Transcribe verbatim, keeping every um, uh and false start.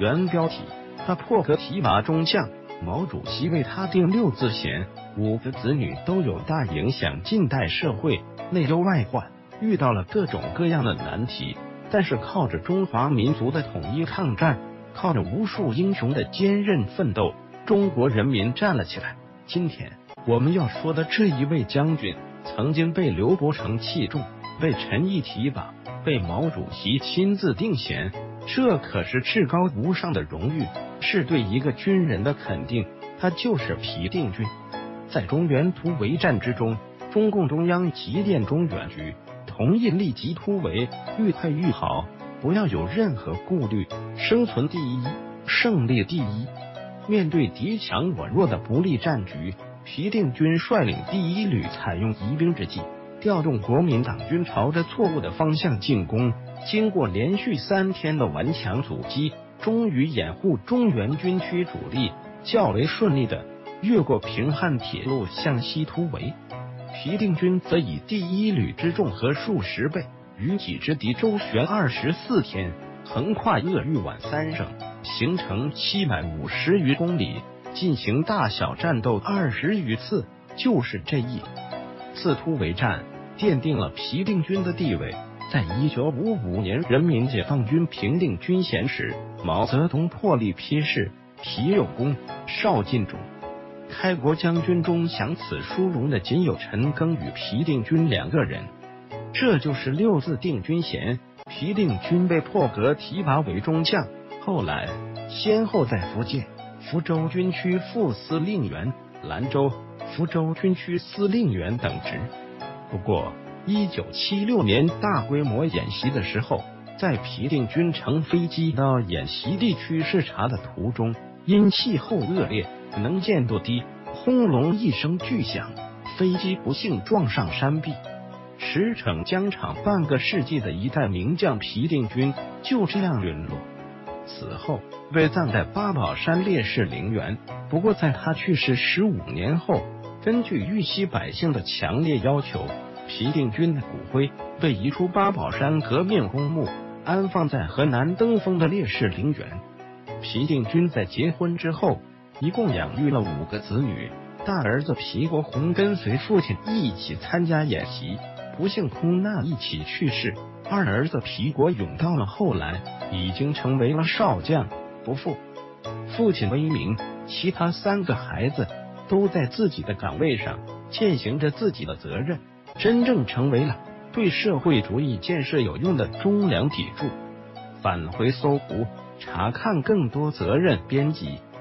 原标题：他破格提拔中将，毛主席为他定六字衔，五个子女都有大影响近代社会，内忧外患，遇到了各种各样的难题，但是靠着中华民族的统一抗战，靠着无数英雄的坚韧奋斗，中国人民站了起来。今天我们要说的这一位将军，曾经被刘伯承器重，被陈毅提拔，被毛主席亲自定衔，这可是至高无上的荣誉，是对一个军人的肯定。他就是皮定均。在中原突围战之中，中共中央急电中原局，同意立即突围，愈快愈好，不要有任何顾虑，生存第一，胜利第一。面对敌强我弱的不利战局，皮定均率领第一旅采用疑兵之计，调动国民党军朝着错误的方向进攻，经过连续三天的顽强阻击，终于掩护中原军区主力较为顺利的越过平汉铁路向西突围。皮定均则以第一旅之众和数十倍，与己之敌周旋二十四天，横跨鄂豫皖三省，行程七百五十余公里，进行大小战斗二十余次。就是这一次突围战，奠定了皮定均的地位。在一九五五年人民解放军平定军衔时，毛泽东破例批示皮有功，邵尽忠。开国将军中享此殊荣的仅有陈赓与皮定均两个人，这就是六字定军衔。皮定均被破格提拔为中将，后来先后在福建福州军区副司令员、兰州、福州军区司令员等职。不过一九七六年大规模演习的时候，在皮定均乘飞机到演习地区视察的途中，因气候恶劣，能见度低，轰隆一声巨响，飞机不幸撞上山壁。驰骋疆场半个世纪的一代名将皮定均就这样陨落，此后被葬在八宝山烈士陵园。不过在他去世十五年后，根据豫西百姓的强烈要求，皮定均的骨灰被移出八宝山革命公墓，安放在河南登封的烈士陵园。皮定均在结婚之后，一共养育了五个子女。大儿子皮国宏跟随父亲一起参加演习，不幸空难一起去世。二儿子皮国勇到了后来已经成为了少将，不负父亲威名。其他三个孩子都在自己的岗位上践行着自己的责任，真正成为了对社会主义建设有用的忠良砥柱。返回搜狐，查看更多责任编辑。